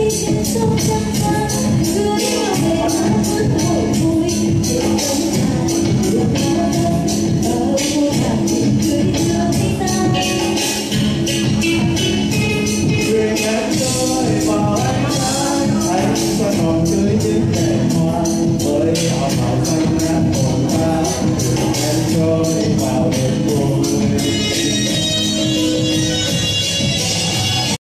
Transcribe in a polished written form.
trên sông trăng sáng, đưa đi về mà vẫn hồi vui.